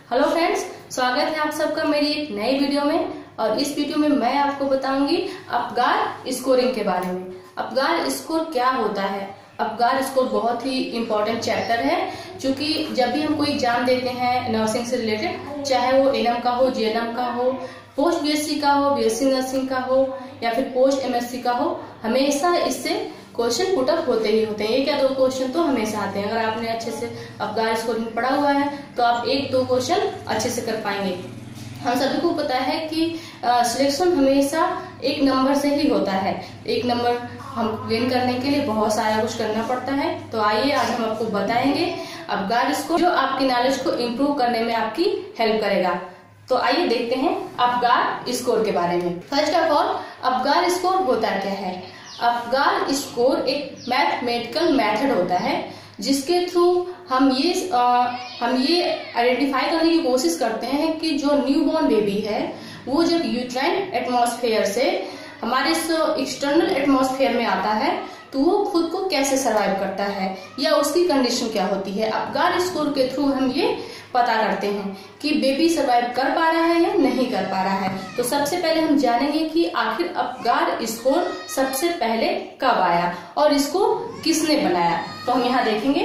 Hello friends, स्वागत है आप सबका मेरी एक नई वीडियो में। और इस वीडियो में मैं आपको बताऊंगी अपगार स्कोरिंग के बारे में। अपगार स्कोर क्या होता है? अपगार स्कोर बहुत ही इम्पोर्टेंट चैप्टर है, क्योंकि जब भी हम कोई एग्जाम देते हैं नर्सिंग से रिलेटेड, चाहे वो एनएम का हो, जीएनएम का हो, पोस्ट बीएससी का हो, बीएससी नर्सिंग का हो या फिर पोस्ट एमएससी का हो, हमेशा इससे क्वेश्चन पुटअप होते ही होते हैं। एक या दो क्वेश्चन तो हमेशा आते हैं। अगर आपने अच्छे से अपगार स्कोरिंग पढ़ा हुआ है तो आप एक दो क्वेश्चन अच्छे से कर पाएंगे। हम सभी को पता है कि सिलेक्शन हमेशा एक नंबर से ही होता है। एक नंबर हम गेन करने के लिए बहुत सारा कुछ करना पड़ता है। तो आइए आज हम आपको बताएंगे अपगार स्कोर, जो आपकी नॉलेज को इम्प्रूव करने में आपकी हेल्प करेगा। तो आइए देखते हैं अपगार स्कोर के बारे में। First of all, Apgar score होता क्या है? अपगार स्कोर एक मैथमेटिकल मेथड होता है जिसके थ्रू हम ये आइडेंटिफाई करने की कोशिश करते हैं कि जो न्यूबॉर्न बेबी है वो जब यूट्राइन एटमॉस्फेयर से हमारे एक्सटर्नल एटमॉस्फेयर में आता है तो वो खुद को कैसे सरवाइव करता है या उसकी कंडीशन क्या होती है। अपगार स्कोर के थ्रू हम ये पता करते हैं कि बेबी सरवाइव कर पा रहा है या नहीं कर पा रहा है। तो सबसे पहले हम जानेंगे कि आखिर अपगार स्कोर सबसे पहले कब आया और इसको किसने बनाया। तो हम यहाँ देखेंगे,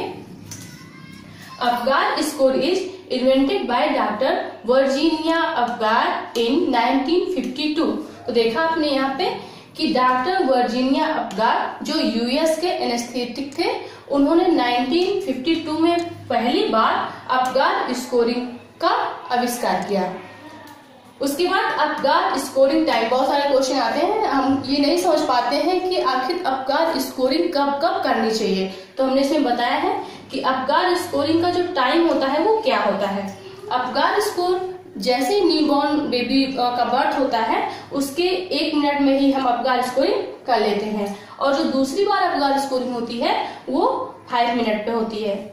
Apgar score is invented by doctor Virginia Apgar in 1952। तो देखा आपने यहाँ पे कि डॉक्टर वर्जीनिया अपगार जो यूएस के एनेस्थेटिक थे, उन्होंने 1952 में पहली बार अपगार स्कोरिंग का आविष्कार किया। उसके बाद अपगार स्कोरिंग टाइप, बहुत सारे क्वेश्चन आते हैं, हम ये नहीं समझ पाते हैं कि आखिर अपगार स्कोरिंग कब कब करनी चाहिए। तो हमने इसमें बताया है कि अपगार स्कोरिंग का जो टाइम होता है वो क्या होता है। अपगार स्कोर जैसे न्यूबॉर्न बेबी का बर्थ होता है उसके 1 मिनट में ही हम अपगार स्कोरिंग कर लेते हैं, और जो दूसरी बार अपगार स्कोरिंग होती है वो 5 मिनट पे होती है।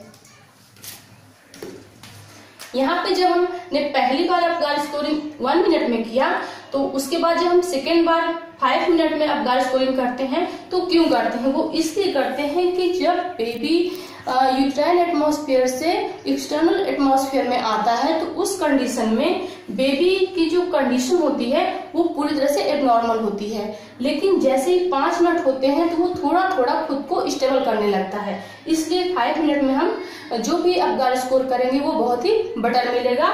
यहाँ पे जब हमने पहली बार अपगार स्कोरिंग 1 मिनट में किया, तो उसके बाद जब हम सेकेंड बार 5 मिनट में अपगार स्कोरिंग करते हैं तो क्यों करते हैं? वो इसलिए करते हैं कि जब बेबी यूट्राइन एटमॉस्फेयर से एक्सटर्नल एटमॉस्फेयर में आता है तो उस कंडीशन में बेबी की जो कंडीशन होती है वो पूरी तरह से एबनॉर्मल होती है, लेकिन जैसे ही 5 मिनट होते हैं तो वो थोड़ा थोड़ा खुद को स्टेबल करने लगता है। इसलिए 5 मिनट में हम जो भी अपगार स्कोर करेंगे वो बहुत ही बेटर मिलेगा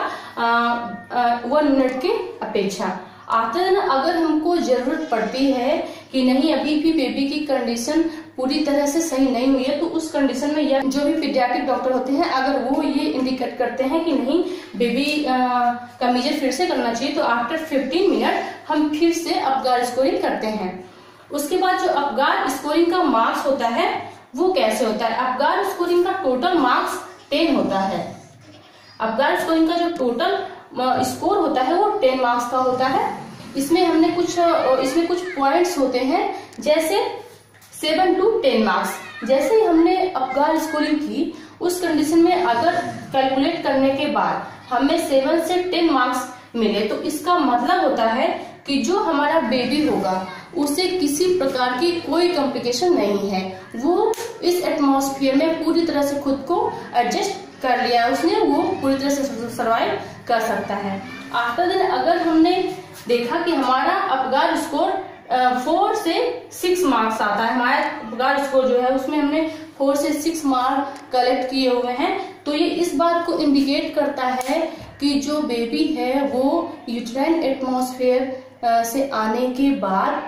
1 मिनट के अपेक्षा। आफ्टर अगर हमको जरूरत पड़ती है कि नहीं अभी भी बेबी की कंडीशन पूरी तरह से सही नहीं हुई है, तो उस कंडीशन में या जो भी पीडियाट्रिक डॉक्टर होते हैं अगर वो ये इंडिकेट करते हैं कि नहीं बेबी का मेजर फिर से करना चाहिए, तो आफ्टर 15 मिनट हम फिर से अपगार स्कोरिंग करते हैं। उसके बाद जो अपगार स्कोरिंग का मार्क्स होता है वो कैसे होता है? अपगार स्कोरिंग का टोटल मार्क्स 10 होता है। अपगार स्कोरिंग का जो टोटल स्कोर होता है वो 10 मार्क्स का होता है। इसमें कुछ पॉइंट्स होते हैं, जैसे 7 to 10 मार्क्स। जैसे ही हमने अपगार स्कोरिंग की उस कंडीशन में अगर कैलकुलेट करने के बाद हमें 7 से 10 मार्क्स मिले तो इसका मतलब होता है कि जो हमारा बेबी होगा उसे किसी प्रकार की कोई कॉम्प्लिकेशन नहीं है, वो इस एटमॉस्फेयर में पूरी तरह से खुद को एडजस्ट कर लिया उसने, वो पूरी तरह से सर्वाइव कर सकता है। आफ्टर देन अगर हमने देखा कि हमारा अपगार स्कोर 4 से 6 मार्क्स आता है, हमारा अपगार स्कोर जो है उसमें हमने 4 से 6 मार्क्स कलेक्ट किए हुए हैं, तो ये इस बात को इंडिकेट करता है कि जो बेबी है वो यूट्राइन एटमॉस्फेयर से आने के बाद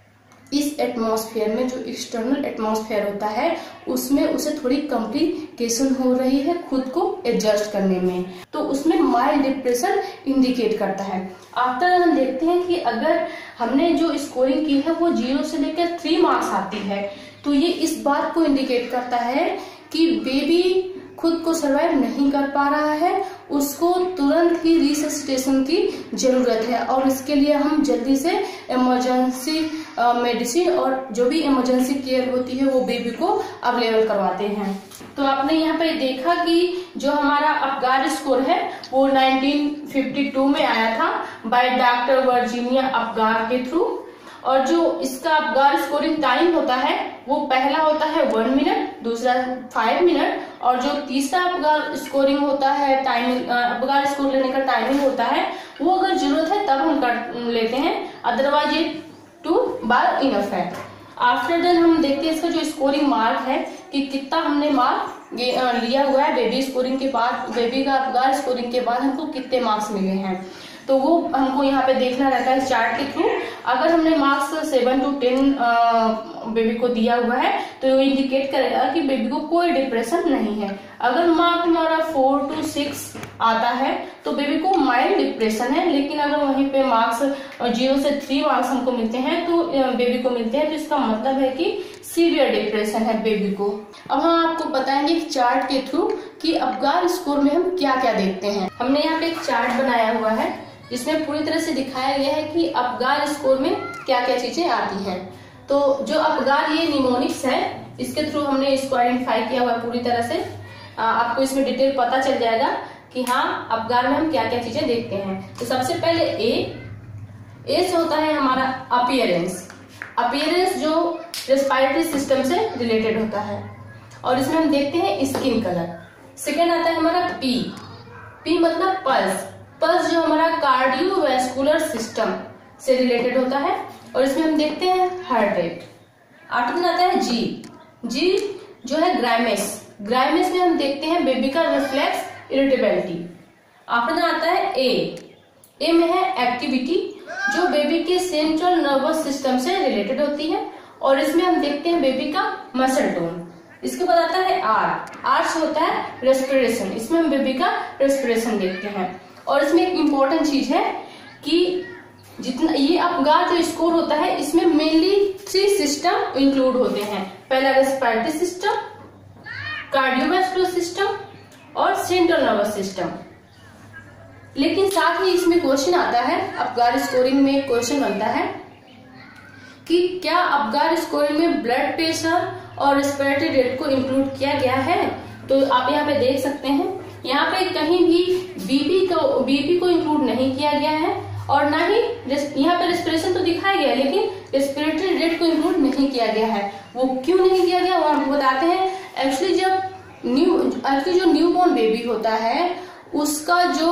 इस एटमॉस्फेयर में जो एक्सटर्नल एटमॉस्फेयर होता है उसमें उसे थोड़ी कॉम्प्लिकेशन हो रही है खुद को एडजस्ट करने में, तो उसमें माइल्ड डिप्रेशन इंडिकेट करता है। आफ्टर हम देखते हैं कि अगर हमने जो स्कोरिंग की है वो 0 से लेकर 3 मार्क्स आती है, तो ये इस बात को इंडिकेट करता है कि बेबी खुद को सर्वाइव नहीं कर पा रहा है, उसको तुरंत ही रिससिटेशन की जरूरत है, और इसके लिए हम जल्दी से इमरजेंसी मेडिसिन और जो भी इमरजेंसी केयर होती है वो बेबी को अवेलेबल करवाते हैं। तो आपने यहाँ पे देखा कि जो हमारा अपगार स्कोर है वो 1952 में आया था बाय डॉक्टर वर्जीनिया अपगार के थ्रू, और जो इसका अपगार स्कोरिंग टाइम होता है वो पहला होता है 1 मिनट, दूसरा 5 मिनट, और जो तीसरा अपगार स्कोरिंग होता है टाइमिंग, अपगार स्कोर लेने का टाइमिंग होता है वो अगर जरूरत है तब हम कर लेते हैं, अदरवाइज ये 2 बार इनफ है। आफ्टर देन हम देखते हैं इसका जो स्कोरिंग मार्क है कि कितना हमने मार्क लिया हुआ है बेबी स्कोरिंग के बाद, बेबी का अपगार स्कोरिंग के बाद हमको कितने मार्क्स मिले हैं। तो वो हमको यहाँ पे देखना रहता है इस चार्ट के थ्रू। अगर हमने मार्क्स 7 to 10 बेबी को दिया हुआ है तो ये इंडिकेट करेगा कि बेबी को कोई डिप्रेशन नहीं है। अगर मार्क हमारा 4 to 6 आता है तो बेबी को माइल्ड डिप्रेशन है, लेकिन अगर वहीं पे मार्क्स 0 से 3 मार्क्स हमको मिलते हैं तो बेबी को मिलते हैं, तो इसका मतलब है कि सीवियर डिप्रेशन है बेबी को। अब हम आपको बताएंगे चार्ट के थ्रू कि अपगार स्कोर में हम क्या क्या देखते हैं। हमने यहाँ पे एक चार्ट बनाया हुआ है जिसमें पूरी तरह से दिखाया गया है कि अपगार स्कोर में क्या क्या चीजें आती हैं। तो जो अपगार ये निमोनिक्स है, इसके थ्रू हमने इसको आइडेंटिफाई किया हुआ है पूरी तरह से। आपको इसमें डिटेल पता चल जाएगा कि हाँ अपगार में हम क्या क्या चीजें देखते हैं। तो सबसे पहले ए से होता है हमारा अपीयरेंस। अपीयरेंस जो रेस्पिरेटरी सिस्टम से रिलेटेड होता है, और इसमें हम देखते हैं स्किन कलर। सेकेंड आता है हमारा पी मतलब पल्स। पल्स जो हमारा कार्डियोवैस्कुलर सिस्टम से रिलेटेड होता है, और इसमें हम देखते हैं हार्ट रेट। आठवां आता है जी जो है ग्राइमेस। ग्राइमेस में हम देखते हैं बेबी का रिफ्लेक्स इरिटेबिलिटी। आठवां आता है ए में है एक्टिविटी, जो बेबी के सेंट्रल नर्वस सिस्टम से रिलेटेड होती है, और इसमें हम देखते हैं बेबी का मसल टोन। इसके बाद आता है आर से होता है रेस्पिरेशन। इसमें हम बेबी का रेस्पिरेशन देखते हैं, और इसमें एक इम्पोर्टेंट चीज है कि जितना ये अपगार जो स्कोर होता है इसमें मेनली 3 सिस्टम इंक्लूड होते हैं। पहला रेस्पिरेटरी सिस्टम, कार्डियोवैस्कुलर सिस्टम और सेंट्रल नर्वस सिस्टम। लेकिन साथ ही इसमें क्वेश्चन आता है, अपगार स्कोरिंग में क्वेश्चन बनता है कि क्या अपगार स्कोरिंग में ब्लड प्रेशर और रेस्पिरेटरी रेट को इंक्लूड किया गया है। तो आप यहाँ पे देख सकते हैं, यहाँ पे कहीं भी बीपी को इंक्लूड नहीं किया गया है, और ना ही यहाँ पे रेस्पिरेशन तो दिखाया गया है लेकिन रेस्पिरेटरी रेट को इंक्लूड नहीं किया गया है। वो क्यों नहीं किया गया वो आपको बताते हैं। एक्चुअली जो न्यूबॉर्न बेबी होता है उसका जो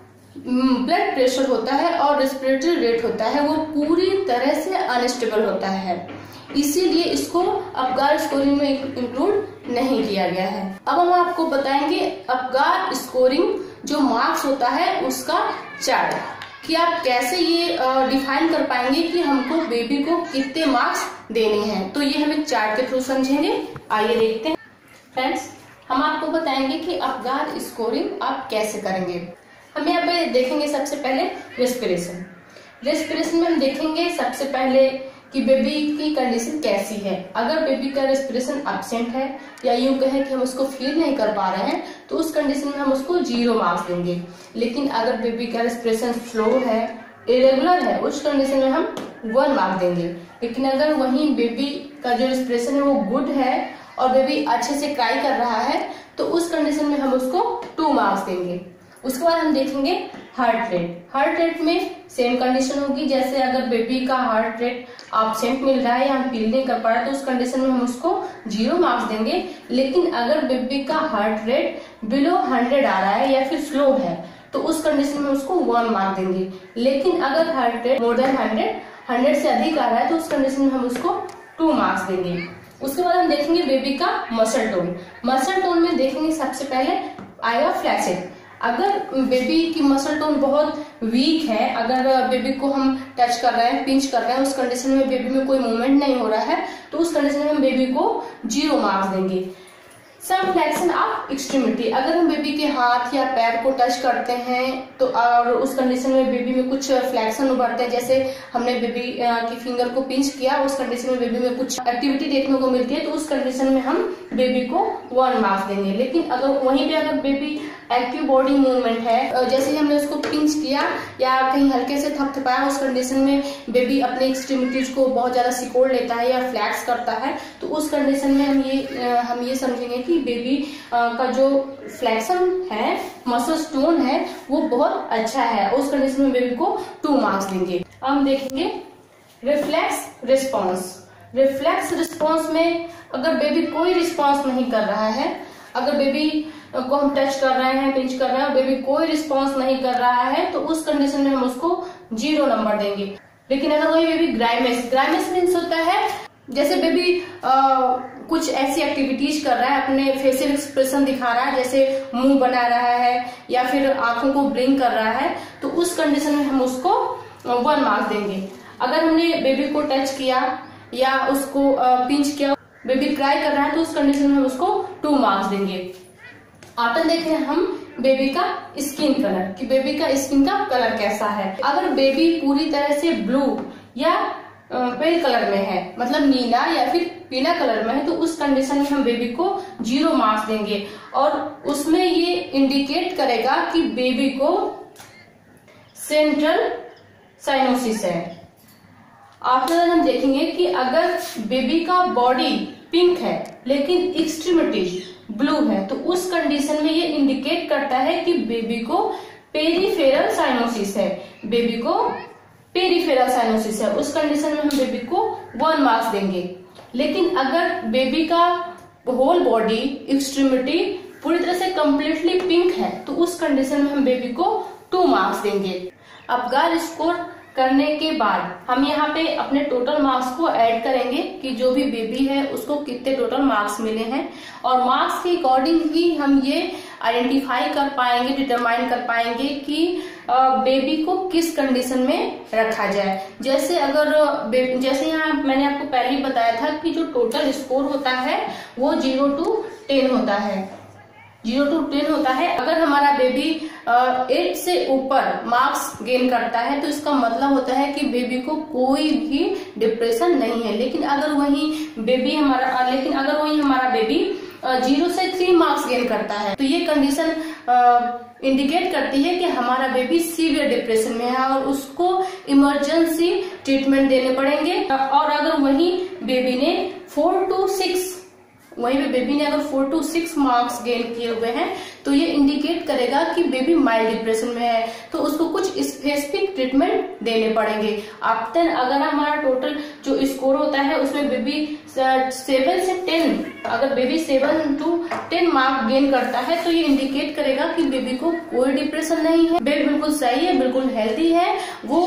ब्लड प्रेशर होता है और रेस्पिरेटरी रेट होता है वो पूरी तरह से अनस्टेबल होता है, इसीलिए इसको अपगार स्कोरिंग में इंक्लूड नहीं किया गया है। अब हम आपको बताएंगे अपगार स्कोरिंग जो मार्क्स होता है उसका चार्ट, कि आप कैसे ये डिफाइन कर पाएंगे कि हमको बेबी को कितने मार्क्स देने हैं। तो ये हम एक चार्ट के थ्रू समझेंगे। आइए देखते हैं। फ्रेंड्स, हम आपको बताएंगे कि अपगार स्कोरिंग आप कैसे करेंगे। हम यहाँ पे देखेंगे सबसे पहले रेस्पिरेशन। रेस्पिरेशन में हम देखेंगे सबसे पहले कि बेबी की कंडीशन कैसी है। अगर बेबी का रेस्पिरेशन एब्सेंट है या यूं कहें कि हम उसको फील नहीं कर पा रहे हैं तो उस कंडीशन में हम उसको 0 मार्क्स देंगे। लेकिन अगर बेबी का रेस्पिरेशन स्लो है, इरेगुलर है, उस कंडीशन में हम 1 मार्क देंगे। लेकिन अगर वहीं बेबी का जो रेस्पिरेशन है वो गुड है और बेबी अच्छे से क्राई कर रहा है तो उस कंडीशन में हम उसको 2 मार्क्स देंगे। उसके बाद हम देखेंगे हार्ट रेट। हार्ट रेट में सेम कंडीशन होगी, जैसे अगर बेबी का हार्ट रेट एब्सेंट मिल रहा है या हम फील नहीं कर पा रहे तो उस कंडीशन में हम उसको 0 मार्क्स देंगे। लेकिन अगर बेबी का हार्ट रेट बिलो 100 आ रहा है या फिर स्लो है तो उस कंडीशन में उसको 1 मार्क देंगे। लेकिन अगर हार्ट रेट मोर देन 100 से अधिक आ रहा है तो उस कंडीशन में हम उसको 2 मार्क्स देंगे। उसके बाद हम देखेंगे बेबी का मसल टोन। मसल टोन में देखेंगे सबसे पहले आएगा फ्लैक्सिड। अगर बेबी की मसल टोन बहुत वीक है, अगर बेबी को हम टच कर रहे हैं, पिंच कर रहे हैं, उस कंडीशन में बेबी में कोई मूवमेंट नहीं हो रहा है तो उस कंडीशन में हम बेबी को 0 मार्क्स देंगे। सम फ्लेक्शन ऑफ एक्सट्रीमिटी, अगर हम बेबी के हाथ या पैर को टच करते हैं तो और उस कंडीशन में बेबी में कुछ फ्लेक्शन उभरते हैं, जैसे हमने बेबी की फिंगर को पिंच किया, उस कंडीशन में बेबी में कुछ एक्टिविटी देखने को मिलती है तो उस कंडीशन में हम बेबी को 1 मार्क्स देंगे। लेकिन अगर वहीं पे अगर बेबी एक्टिव बॉडी मूवमेंट है, जैसे ही हमने उसको पिंच किया या कहीं हल्के से थपथपाया, उस कंडीशन में बेबी अपने एक्सट्रीमिटीज को बहुत ज्यादा सिकोड़ लेता है या फ्लैक्स करता है तो उस कंडीशन में हम ये समझेंगे कि बेबी का जो फ्लेक्शन है, मसल टोन है, वो बहुत अच्छा है। उस कंडीशन में बेबी को 2 मार्क्स देंगे। अब हम देखेंगे रिफ्लेक्स रिस्पॉन्स। रिफ्लेक्स रिस्पॉन्स में अगर बेबी कोई रिस्पॉन्स नहीं कर रहा है, अगर बेबी को हम टच कर रहे हैं, पिंच कर रहे हैं, बेबी कोई रिस्पॉन्स नहीं कर रहा है, तो उस कंडीशन में हम उसको 0 नंबर देंगे। लेकिन अगर वही बेबी ग्राइमेस मीन्स होता है जैसे बेबी कुछ ऐसी एक्टिविटीज कर रहा है, अपने फेशियल एक्सप्रेशन दिखा रहा है, जैसे मुंह बना रहा है या फिर आंखों को ब्लिंक कर रहा है, तो उस कंडीशन में हम उसको 1 मार्क्स देंगे। अगर हमने बेबी को टच किया या उसको पिंच किया, बेबी क्राई कर रहा है, तो उस कंडीशन में हम उसको 2 मार्क्स देंगे। आता देखें हम बेबी का स्किन कलर, कि बेबी का स्किन का कलर कैसा है। अगर बेबी पूरी तरह से ब्लू या पेल कलर में है, मतलब नीला या फिर पीला कलर में है, तो उस कंडीशन में हम बेबी को 0 मार्क्स देंगे। और उसमें ये इंडिकेट करेगा कि बेबी को सेंट्रल साइनोसिस है। आफ्टर हम देखेंगे कि अगर बेबी का बॉडी पिंक है लेकिन एक्सट्रीमिटी ब्लू है, तो उस कंडीशन में ये इंडिकेट करता है कि बेबी को पेरिफेरल साइनोसिस है। बेबी को पेरिफेरल साइनोसिस है, उस कंडीशन में हम बेबी को 1 मार्क्स देंगे। लेकिन अगर बेबी का होल बॉडी एक्सट्रीमिटी पूरी तरह से कंप्लीटली पिंक है, तो उस कंडीशन में हम बेबी को 2 मार्क्स देंगे। अबगार स्कोर करने के बाद हम यहाँ पे अपने टोटल मार्क्स को ऐड करेंगे कि जो भी बेबी है उसको कितने टोटल मार्क्स मिले हैं, और मार्क्स के अकॉर्डिंग ही हम ये आइडेंटिफाई कर पाएंगे, डिटरमाइन कर पाएंगे कि बेबी को किस कंडीशन में रखा जाए। जैसे जैसे यहाँ मैंने आपको पहले ही बताया था कि जो टोटल स्कोर होता है वो 0 to 10 होता है, 0 to 10 होता है। अगर हमारा बेबी 8 से ऊपर मार्क्स गेन करता है तो इसका मतलब होता है कि बेबी को कोई भी डिप्रेशन नहीं है। लेकिन अगर वही हमारा बेबी 0 से 3 मार्क्स गेन करता है, तो ये कंडीशन इंडिकेट करती है कि हमारा बेबी सीवियर डिप्रेशन में है और उसको इमरजेंसी ट्रीटमेंट देने पड़ेंगे। और अगर वही बेबी ने 4 to 6 अगर 4 to 6 मार्क्स गेन किए हुए हैं, तो ये इंडिकेट करेगा कि बेबी माइल्ड डिप्रेशन में है, तो उसको कुछ स्पेसिफिक ट्रीटमेंट देने पड़ेंगे। आफ्टर अगर हमारा टोटल जो स्कोर होता है उसमें बेबी 7 से 10, अगर बेबी 7 to 10 मार्क्स गेन करता है, तो ये इंडिकेट करेगा कि बेबी को कोई डिप्रेशन नहीं है, बेबी बिल्कुल सही है, बिल्कुल हेल्दी है, वो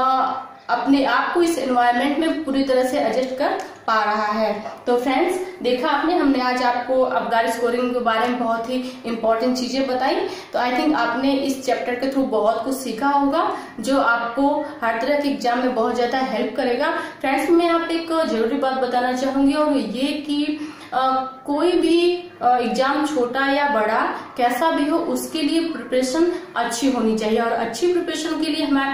अपने आप को इस एनवायरनमेंट में पूरी तरह से एडजस्ट कर पा रहा है। तो फ्रेंड्स, देखा आपने, हमने आज आपको अबगार स्कोरिंग के बारे में बहुत ही इंपॉर्टेंट चीजें बताई। तो आई थिंक आपने इस चैप्टर के थ्रू बहुत कुछ सीखा होगा जो आपको हर तरह के एग्जाम में बहुत ज्यादा हेल्प करेगा। फ्रेंड्स, मैं आप एक जरूरी बात बताना चाहूंगी, और ये कि कोई भी एग्जाम छोटा या बड़ा कैसा भी हो, उसके लिए प्रिपरेशन अच्छी होनी चाहिए। और अच्छी प्रिपरेशन के लिए हमारे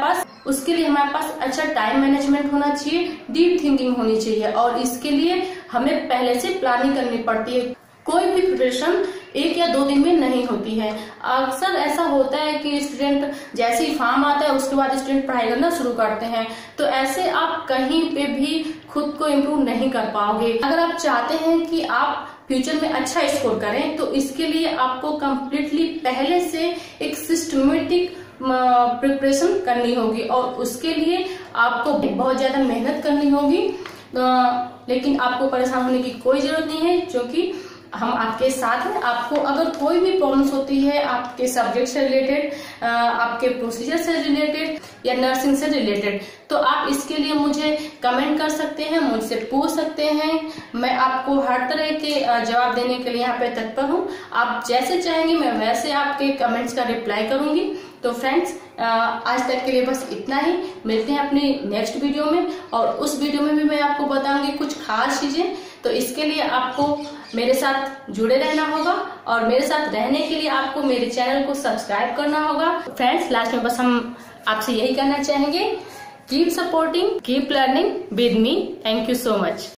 पास अच्छा टाइम मैनेजमेंट होना चाहिए, डीप थिंकिंग होनी चाहिए, और इसके लिए हमें पहले से प्लानिंग करनी पड़ती है। कोई भी प्रिपरेशन 1 या 2 दिन में नहीं होती है। अक्सर ऐसा होता है कि स्टूडेंट जैसे ही फॉर्म आता है उसके बाद स्टूडेंट पढ़ाई करना शुरू करते हैं, तो ऐसे आप कहीं पे भी खुद को इम्प्रूव नहीं कर पाओगे। अगर आप चाहते हैं कि आप फ्यूचर में अच्छा स्कोर करें, तो इसके लिए आपको कम्प्लीटली पहले से एक सिस्टमेटिक प्रिपरेशन करनी होगी, और उसके लिए आपको बहुत ज्यादा मेहनत करनी होगी। लेकिन आपको परेशान होने की कोई जरूरत नहीं है, क्योंकि हम आपके साथ हैं। आपको अगर कोई भी प्रॉब्लम्स होती है आपके सब्जेक्ट से रिलेटेड, आपके प्रोसीजर से रिलेटेड या नर्सिंग से रिलेटेड, तो आप इसके लिए मुझे कमेंट कर सकते हैं, मुझसे पूछ सकते हैं। मैं आपको हर तरह के जवाब देने के लिए यहाँ पे तत्पर हूँ। आप जैसे चाहेंगे मैं वैसे आपके कमेंट्स का रिप्लाई करूंगी। तो फ्रेंड्स, आज तक के लिए बस इतना ही। मिलते हैं अपनी नेक्स्ट वीडियो में, और उस वीडियो में भी मैं आपको बताऊंगी कुछ खास चीजें। तो इसके लिए आपको मेरे साथ जुड़े रहना होगा, और मेरे साथ रहने के लिए आपको मेरे चैनल को सब्सक्राइब करना होगा। फ्रेंड्स, लास्ट में बस हम आपसे यही कहना चाहेंगे, keep supporting, keep learning with me. Thank you so much.